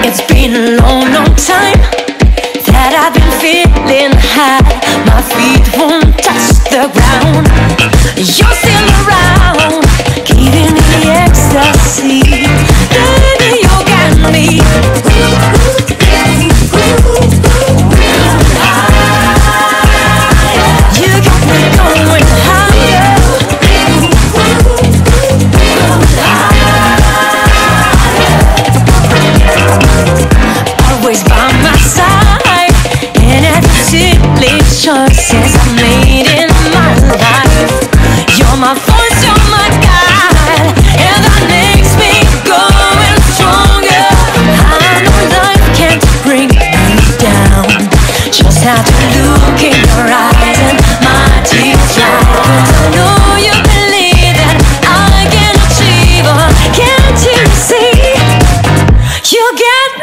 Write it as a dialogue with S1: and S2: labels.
S1: It's been a long, long time that I've been feeling high. My feet won't touch the ground. You're still around, giving me ecstasy. Baby, you got me. You got me going higher. Always by my side, and every silly choices I made in my life. You're my voice, you're my guide, and that makes me going stronger. I know life can't bring me down. Just have to look in your eyes and my tears dry. 'Cause I know you believe that I can achieve. Can't you see? You get